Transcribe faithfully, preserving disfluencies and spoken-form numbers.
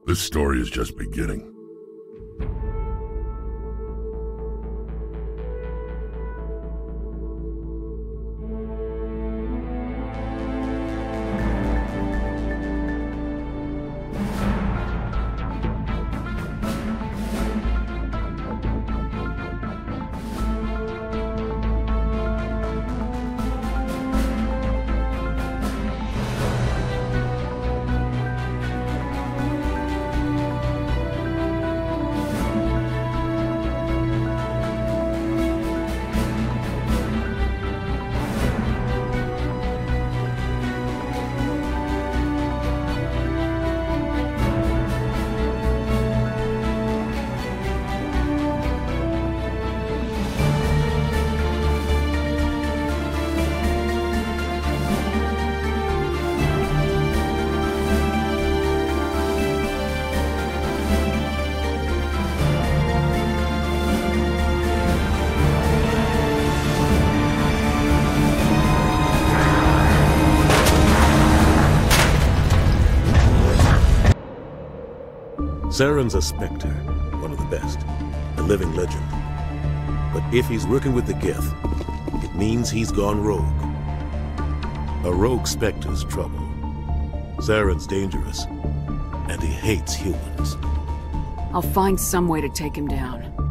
This story is just beginning. Saren's a Spectre, one of the best, a living legend. But if he's working with the Geth, it means he's gone rogue. A rogue Spectre's trouble. Saren's dangerous, and he hates humans. I'll find some way to take him down.